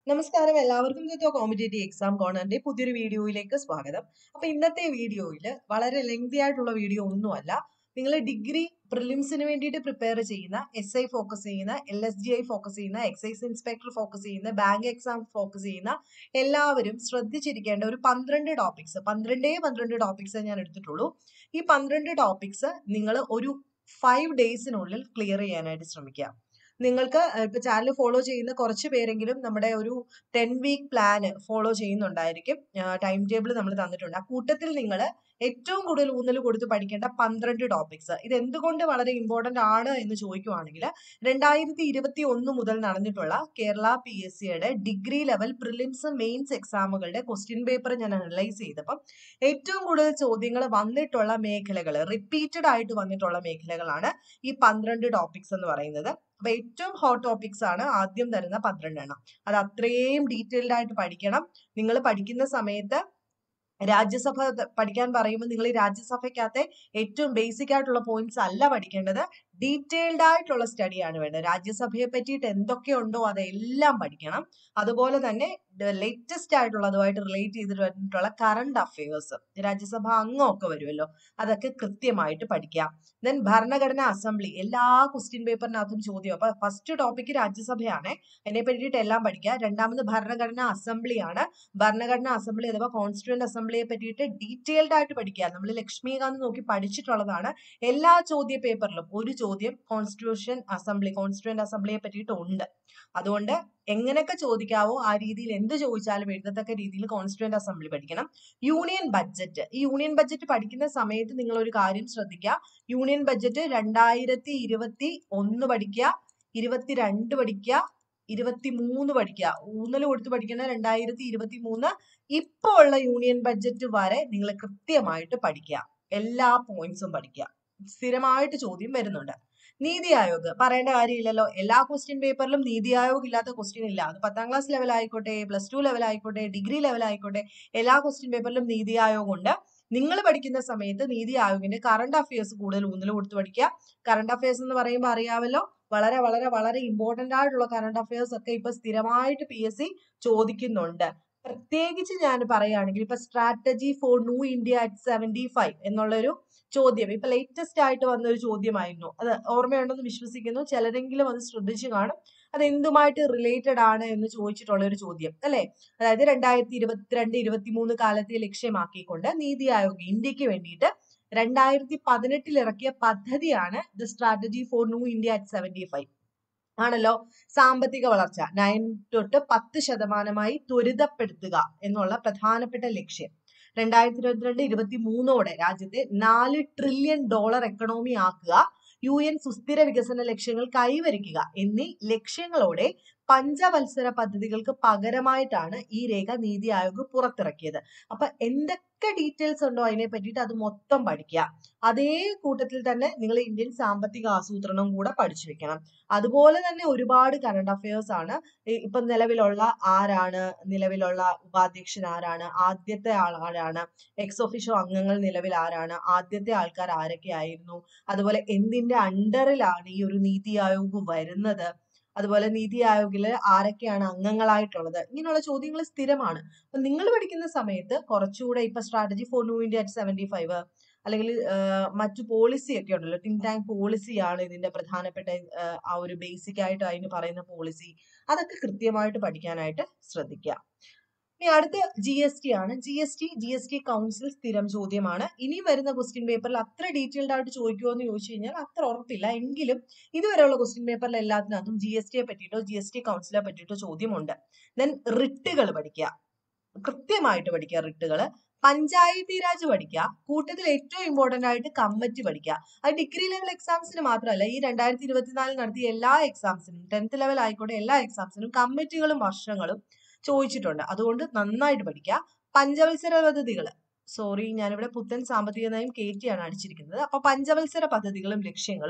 നമസ്കാരം എല്ലാവർക്കും competitive exam കോർണറിന്റെ പുതിയൊരു വീഡിയോയിലേക്ക് സ്വാഗതം. അപ്പൊ ഇന്നത്തെ വീഡിയോയിൽ വളരെ ലെങ്തി ആയിട്ടുള്ള വീഡിയോ ഒന്നുമല്ല. നിങ്ങൾ ഡിഗ്രി പ്രിലിംസിന് വേണ്ടിയിട്ട് പ്രിപ്പയർ ചെയ്യുന്ന, SI ഫോക്കസ് ചെയ്യുന്ന, LSGI ഫോക്കസ് ചെയ്യുന്ന, എക്സൈസ് ഇൻസ്പെക്ടർ ഫോക്കസ് ചെയ്യുന്ന, ബാങ്ക് എക്സാം ഫോക്കസ് ചെയ്യുന്ന എല്ലാവരും ശ്രദ്ധിച്ചിരിക്കേണ്ട ഒരു 12 ടോപ്പിക്സ് ഞാൻ എടുത്തിട്ടുള്ളൂ. ഈ 12 ടോപ്പിക്സ് നിങ്ങൾ ഒരു 5 ഡേയ്സിനുള്ളിൽ ക്ലിയർ ചെയ്യാനായിട്ട് ശ്രമിക്കുക. നിങ്ങൾക്ക് ഇപ്പൊ ചാനൽ ഫോളോ ചെയ്യുന്ന കുറച്ച് പേരെങ്കിലും നമ്മുടെ ഒരു 10-week പ്ലാൻ ഫോളോ ചെയ്യുന്നുണ്ടായിരിക്കും. ടൈം ടേബിൾ നമ്മൾ തന്നിട്ടുണ്ട്. ആ കൂട്ടത്തിൽ നിങ്ങൾ ഏറ്റവും കൂടുതൽ ഊന്നൽ കൊടുത്ത് പഠിക്കേണ്ട 12 ടോപ്പിക്സ് ഇത് എന്തുകൊണ്ട് വളരെ ഇമ്പോർട്ടന്റ് ആണ് എന്ന് ചോദിക്കുവാണെങ്കിൽ 2021 മുതൽ നടന്നിട്ടുള്ള കേരള PSCയുടെ ഡിഗ്രി ലെവൽ പ്രിലിംസ് മെയിൻസ് എക്സാമുകളുടെ ക്വസ്റ്റ്യൻ പേപ്പർ ഞാൻ അനലൈസ് ചെയ്തപ്പം ഏറ്റവും കൂടുതൽ ചോദ്യങ്ങൾ വന്നിട്ടുള്ള മേഖലകൾ, റിപ്പീറ്റഡ് ആയിട്ട് വന്നിട്ടുള്ള മേഖലകളാണ് ഈ 12 ടോപ്പിക്സ് എന്ന് പറയുന്നത്. അപ്പൊ ഏറ്റവും ഹോട്ട് ടോപ്പിക്സ് ആണ് ആദ്യം തരുന്ന 12 എണ്ണം. അത് അത്രയും ഡീറ്റെയിൽഡ് ആയിട്ട് പഠിക്കണം. നിങ്ങൾ പഠിക്കുന്ന സമയത്ത് രാജ്യസഭ പഠിക്കാൻ പറയുമ്പോൾ നിങ്ങൾ ഈ രാജ്യസഭയ്ക്കകത്തെ ഏറ്റവും ബേസിക് ആയിട്ടുള്ള പോയിന്റ്സ് അല്ല പഠിക്കേണ്ടത്, ഡീറ്റെയിൽഡ് ആയിട്ടുള്ള സ്റ്റഡിയാണ് വേണ്ടത്. രാജ്യസഭയെ പറ്റിയിട്ട് എന്തൊക്കെയുണ്ടോ അതെല്ലാം പഠിക്കണം. അതുപോലെ തന്നെ ലേറ്റസ്റ്റ് ആയിട്ടുള്ളതുമായിട്ട് റിലേറ്റ് ചെയ്തിട്ടുള്ള കറണ്ട് അഫയേഴ്സ്, രാജ്യസഭ അംഗമൊക്കെ വരുമല്ലോ, അതൊക്കെ കൃത്യമായിട്ട് പഠിക്കാം. ദെൻ ഭരണഘടനാ അസംബ്ലി എല്ലാ ക്വസ്റ്റ്യൻ പേപ്പറിനകത്തും ചോദ്യം. അപ്പൊ ഫസ്റ്റ് ടോപ്പിക് രാജ്യസഭയാണ്, അതിനെ പറ്റിയിട്ട് എല്ലാം പഠിക്കുക. രണ്ടാമത് ഭരണഘടനാ അസംബ്ലിയാണ്. ഭരണഘടനാ അസംബ്ലി അഥവാ കോൺസ്റ്റിറ്റ്യൂന്റ് അസംബ്ലിയെ പറ്റിയിട്ട് ഡീറ്റെയിൽഡ് ആയിട്ട് പഠിക്കുക. നമ്മൾ ലക്ഷ്മികാന്ത് നോക്കി പഠിച്ചിട്ടുള്ളതാണ്. എല്ലാ ചോദ്യ പേപ്പറിലും ഒരു ചോദ്യം കോൺസ്റ്റിറ്റ്യൂന്റ് അസംബ്ലിയെ പറ്റിയിട്ട് ഉണ്ട്. അതുകൊണ്ട് എങ്ങനെയൊക്കെ ചോദിക്കാവോ ആ രീതിയിൽ എന്ത് ചോദിച്ചാലും എഴുതത്തക്ക രീതിയിൽ കോൺസ്റ്റിറ്റ്യൂന്റ് അസംബ്ലി പഠിക്കണം. യൂണിയൻ ബഡ്ജറ്റ്, ഈ യൂണിയൻ ബഡ്ജറ്റ് പഠിക്കുന്ന സമയത്ത് നിങ്ങൾ ഒരു കാര്യം ശ്രദ്ധിക്കുക. യൂണിയൻ ബഡ്ജറ്റ് 2021 പഠിക്കുക, 22 പഠിക്കുക, 23 പഠിക്കുക. ഊന്നൽ കൊടുത്ത് പഠിക്കുന്ന 2023 ഇപ്പോ ഉള്ള യൂണിയൻ ബഡ്ജറ്റ് വരെ നിങ്ങൾ കൃത്യമായിട്ട് പഠിക്കുക. എല്ലാ പോയിന്റ്സും പഠിക്കുക. സ്ഥിരമായിട്ട് ചോദ്യം വരുന്നുണ്ട്. നീതി ആയോഗ് പറയേണ്ട കാര്യമില്ലല്ലോ. എല്ലാ ക്വസ്റ്റ്യൻ പേപ്പറിലും നീതി ആയോഗ് ഇല്ലാത്ത ക്വസ്റ്റ്യൻ ഇല്ല. അത് 10ാം ക്ലാസ് ലെവൽ ആയിക്കോട്ടെ, +2 ലെവൽ ആയിക്കോട്ടെ, ഡിഗ്രി ലെവൽ ആയിക്കോട്ടെ, എല്ലാ ക്വസ്റ്റ്യൻ പേപ്പറിലും നീതി ആയോഗ് ഉണ്ട്. നിങ്ങൾ പഠിക്കുന്ന സമയത്ത് നീതി ആയോഗിന്റെ കറണ്ട് അഫയേഴ്സ് കൂടുതൽ ഊന്നൽ കൊടുത്ത് പഠിക്കുക. കറണ്ട് അഫയേഴ്സ് എന്ന് പറയുമ്പോൾ അറിയാമല്ലോ, വളരെ വളരെ വളരെ ഇമ്പോർട്ടന്റ് ആയിട്ടുള്ള കറണ്ട് അഫയേഴ്സ് ഒക്കെ ഇപ്പൊ സ്ഥിരമായിട്ട് PSC ചോദിക്കുന്നുണ്ട്. പ്രത്യേകിച്ച് ഞാൻ പറയുകയാണെങ്കിൽ ഇപ്പൊ strategy for new India at 75 എന്നുള്ളൊരു ചോദ്യം ഇപ്പൊ ലേറ്റസ്റ്റ് ആയിട്ട് വന്ന ഒരു ചോദ്യമായിരുന്നു. അത് ഓർമ്മയുണ്ടെന്ന് വിശ്വസിക്കുന്നു. ചിലരെങ്കിലും അത് ശ്രദ്ധിച്ചു കാണും. അത് എന്തുമായിട്ട് റിലേറ്റഡ് ആണ് എന്ന് ചോദിച്ചിട്ടുള്ള ഒരു ചോദ്യം അല്ലെ. അതായത് 2022-23 കാലത്തെ ലക്ഷ്യമാക്കിക്കൊണ്ട് നീതി ആയോഗ് ഇന്ത്യക്ക് വേണ്ടിയിട്ട് 2018 ഇറക്കിയ പദ്ധതിയാണ് the strategy for new India at 75 ആണല്ലോ. സാമ്പത്തിക വളർച്ച 9 തൊട്ട് 10% ത്വരിതപ്പെടുത്തുക എന്നുള്ള പ്രധാനപ്പെട്ട ലക്ഷ്യം 2022-23 രാജ്യത്തെ $4 ട്രില്യൺ എക്കണോമി ആക്കുക, UN സുസ്ഥിര വികസന ലക്ഷ്യങ്ങൾ കൈവരിക്കുക എന്നീ ലക്ഷ്യങ്ങളോടെ പഞ്ചവത്സര പദ്ധതികൾക്ക് പകരമായിട്ടാണ് ഈ രേഖ നീതി ആയോഗ് പുറത്തിറക്കിയത്. അപ്പൊ എന്തൊക്കെ ഡീറ്റെയിൽസ് ഉണ്ടോ അതിനെ പറ്റിയിട്ട് അത് മൊത്തം പഠിക്കുക. അതേ കൂട്ടത്തിൽ തന്നെ നിങ്ങൾ ഇന്ത്യൻ സാമ്പത്തിക ആസൂത്രണം കൂടെ പഠിച്ചു വെക്കണം. അതുപോലെ തന്നെ ഒരുപാട് കറണ്ട് അഫയേഴ്സ് ആണ്. ഇപ്പൊ നിലവിലുള്ള ഉപാധ്യക്ഷൻ ആരാണ്, ആദ്യത്തെ ആൾ ആരാണ്, എക്സ് ഒഫീഷ്യോ അംഗങ്ങൾ നിലവിൽ ആരാണ്, ആദ്യത്തെ ആൾക്കാർ ആരൊക്കെ ആയിരുന്നു, അതുപോലെ എന്തിന്റെ അണ്ടറിലാണ് ഈ ഒരു നീതി ആയോഗ് വരുന്നത്, അതുപോലെ നീതി ആയോഗില് ആരൊക്കെയാണ് അംഗങ്ങളായിട്ടുള്ളത്, ഇങ്ങനെയുള്ള ചോദ്യങ്ങൾ സ്ഥിരമാണ്. അപ്പൊ നിങ്ങൾ പഠിക്കുന്ന സമയത്ത് കുറച്ചുകൂടെ ഇപ്പൊ strategy for new India at 75 അല്ലെങ്കിൽ മറ്റു പോളിസി ഒക്കെ ഉണ്ടല്ലോ, തിങ്ക് ടാങ്ക് പോളിസിയാണ് ഇതിന്റെ പ്രധാനപ്പെട്ട ആ ഒരു ബേസിക് ആയിട്ട് അതിന് പറയുന്ന പോളിസി, അതൊക്കെ കൃത്യമായിട്ട് പഠിക്കാനായിട്ട് ശ്രദ്ധിക്കുക. ഇനി അടുത്ത GST ആണ്. GST കൗൺസിൽ സ്ഥിരം ചോദ്യമാണ്. ഇനി വരുന്ന ക്വസ്റ്റ്യൻ പേപ്പറിൽ അത്ര ഡീറ്റെയിൽഡ് ആയിട്ട് ചോദിക്കുമോ എന്ന് ചോദിച്ചു കഴിഞ്ഞാൽ അത്ര ഉറപ്പില്ല. എങ്കിലും ഇതുവരെയുള്ള ക്വസ്റ്റ്യൻ പേപ്പറിൽ എല്ലാത്തിനകത്തും GSTയെ പറ്റിയിട്ടോ GST കൗൺസിലെ പറ്റിയിട്ടോ ചോദ്യമുണ്ട്. ദെൻ റിട്ടുകൾ പഠിക്കുക, കൃത്യമായിട്ട് പഠിക്കുക. റിട്ടുകൾ, പഞ്ചായത്തി രാജ് പഠിക്കുക. കൂട്ടത്തിൽ ഏറ്റവും ഇമ്പോർട്ടന്റ് ആയിട്ട് കമ്മിറ്റി പഠിക്കുക. അത് ഡിഗ്രി ലെവൽ എക്സാംസിന് മാത്രമല്ല, ഈ 2024 നടത്തിയ എല്ലാ എക്സാംസിനും 10th ലെവൽ ആയിക്കോട്ടെ എല്ലാ എക്സാംസിനും കമ്മിറ്റികളും വർഷങ്ങളും ചോദിച്ചിട്ടുണ്ട്. അതുകൊണ്ട് നന്നായിട്ട് പഠിക്കുക. പഞ്ചവത്സര പദ്ധതികൾ, ഞാനിവിടെ പുത്തൻ സാമ്പത്തിക നയം കയറ്റിയാണ് അടിച്ചിരിക്കുന്നത്. അപ്പൊ പഞ്ചവത്സര പദ്ധതികളും ലക്ഷ്യങ്ങളും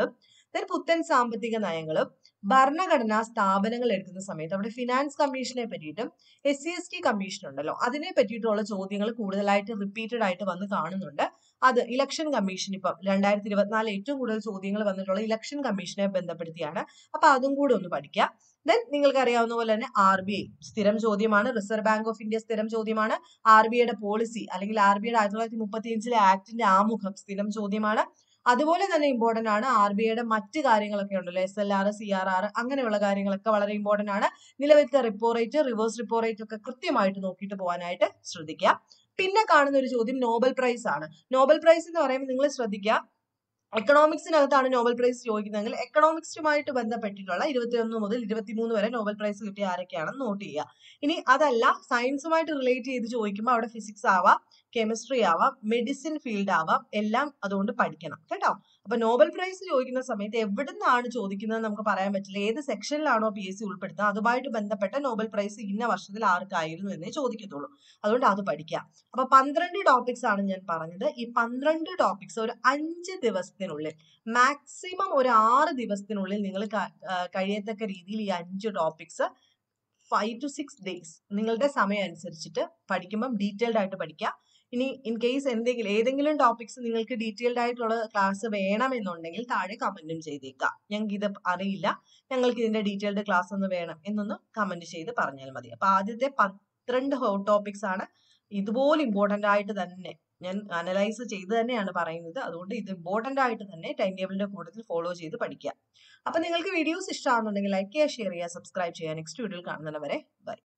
ദെൻ പുത്തൻ സാമ്പത്തിക നയങ്ങളും ഭരണഘടനാ സ്ഥാപനങ്ങൾ എടുക്കുന്ന സമയത്ത് അവിടെ ഫിനാൻസ് കമ്മീഷനെ പറ്റിയിട്ടും SC/ST കമ്മീഷൻ ഉണ്ടല്ലോ അതിനെ പറ്റിയിട്ടുള്ള ചോദ്യങ്ങൾ കൂടുതലായിട്ട് റിപ്പീറ്റഡ് ആയിട്ട് വന്ന് കാണുന്നുണ്ട്. അത് ഇലക്ഷൻ കമ്മീഷൻ ഇപ്പം 2024 ഏറ്റവും കൂടുതൽ ചോദ്യങ്ങൾ വന്നിട്ടുള്ള ഇലക്ഷൻ കമ്മീഷനെ ബന്ധപ്പെടുത്തിയാണ്. അപ്പൊ അതും കൂടെ ഒന്ന് പഠിക്കാം. ദെൻ നിങ്ങൾക്ക് അറിയാവുന്ന പോലെ തന്നെ RBI സ്ഥിരം ചോദ്യമാണ്. റിസർവ് ബാങ്ക് ഓഫ് ഇന്ത്യ സ്ഥിരം ചോദ്യമാണ്. RBIയുടെ പോളിസി അല്ലെങ്കിൽ RBIയുടെ 1935 ആക്ടിന്റെ ആമുഖം സ്ഥിരം ചോദ്യമാണ്. അതുപോലെ തന്നെ ഇമ്പോർട്ടന്റ് ആണ് RBIയുടെ മറ്റ് കാര്യങ്ങളൊക്കെ ഉണ്ടല്ലോ SLR, CRR അങ്ങനെയുള്ള കാര്യങ്ങളൊക്കെ വളരെ ഇമ്പോർട്ടന്റ് ആണ്. നിലവിലത്തെ repo rate, reverse repo rate ഒക്കെ കൃത്യമായിട്ട് നോക്കിയിട്ട് പോകാനായിട്ട് ശ്രദ്ധിക്കുക. പിന്നെ കാണുന്ന ഒരു ചോദ്യം നോബൽ പ്രൈസ് ആണ്. നോബൽ പ്രൈസ് എന്ന് പറയുമ്പോൾ നിങ്ങൾ ശ്രദ്ധിക്കുക, എക്കണോമിക്സിനകത്താണ് നോബൽ പ്രൈസ് ചോദിക്കുന്നതെങ്കിൽ എക്കണോമിക്സുമായിട്ട് ബന്ധപ്പെട്ടിട്ടുള്ള 21 മുതൽ 23 വരെ നോബൽ പ്രൈസ് കിട്ടിയ ആരൊക്കെയാണെന്ന് നോട്ട് ചെയ്യുക. ഇനി അതല്ല സയൻസുമായിട്ട് റിലേറ്റ് ചെയ്ത് ചോദിക്കുമ്പോൾ അവിടെ ഫിസിക്സ് ആവാം, കെമിസ്ട്രി ആവാം, മെഡിസിൻ ഫീൽഡ് ആവാം, എല്ലാം അതുകൊണ്ട് പഠിക്കണം കേട്ടോ. അപ്പൊ നോബൽ പ്രൈസ് ചോദിക്കുന്ന സമയത്ത് എവിടുന്നാണ് ചോദിക്കുന്നത് നമുക്ക് പറയാൻ പറ്റില്ല. ഏത് സെക്ഷനിലാണോ PSC ഉൾപ്പെടുത്തുന്നത് അതുമായിട്ട് ബന്ധപ്പെട്ട നോബൽ പ്രൈസ് ഇന്ന വർഷത്തിൽ ആർക്കായിരുന്നു എന്നേ ചോദിക്കത്തുള്ളൂ. അതുകൊണ്ട് അത് പഠിക്കാം. അപ്പൊ 12 ടോപ്പിക്സ് ആണ് ഞാൻ പറഞ്ഞത്. ഈ 12 ടോപ്പിക്സ് ഒരു 5 ദിവസത്തിനുള്ളിൽ, മാക്സിമം ഒരു 6 ദിവസത്തിനുള്ളിൽ നിങ്ങൾ കഴിയത്തക്ക രീതിയിൽ ഈ 5 ടോപ്പിക്സ് 5 to 6 days നിങ്ങളുടെ സമയം അനുസരിച്ചിട്ട് പഠിക്കുമ്പം ഡീറ്റെയിൽഡ് ആയിട്ട് പഠിക്കുക. ഇനി ഇൻ കേസ് ഏതെങ്കിലും ടോപ്പിക്സ് നിങ്ങൾക്ക് ഡീറ്റെയിൽഡ് ആയിട്ടുള്ള ക്ലാസ് വേണമെന്നുണ്ടെങ്കിൽ താഴെ കമന്റും ചെയ്തേക്കാം. ഞങ്ങൾക്ക് ഇത് അറിയില്ല, ഞങ്ങൾക്ക് ഇതിന്റെ ഡീറ്റെയിൽഡ് ക്ലാസ് ഒന്ന് വേണം എന്നൊന്ന് കമന്റ് ചെയ്ത് പറഞ്ഞാൽ മതി. അപ്പൊ ആദ്യത്തെ 12 ഹോട്ട് ടോപ്പിക്സ് ആണ്. ഇതുപോലെ ഇമ്പോർട്ടന്റ് ആയിട്ട് തന്നെ ഞാൻ അനലൈസ് ചെയ്ത് തന്നെയാണ് പറയുന്നത്. അതുകൊണ്ട് ഇത് ഇമ്പോർട്ടന്റ് ആയിട്ട് തന്നെ ടൈം ടേബിളിന്റെ കൂട്ടത്തിൽ ഫോളോ ചെയ്ത് പഠിക്കുക. അപ്പൊ നിങ്ങൾക്ക് വീഡിയോസ് ഇഷ്ടമാണെന്നുണ്ടെങ്കിൽ ലൈക്ക് ചെയ്യുക, ഷെയർ ചെയ്യുക, സബ്സ്ക്രൈബ് ചെയ്യുക. നെക്സ്റ്റ് വീഡിയോയിൽ കാണുന്നവരെ ബൈ.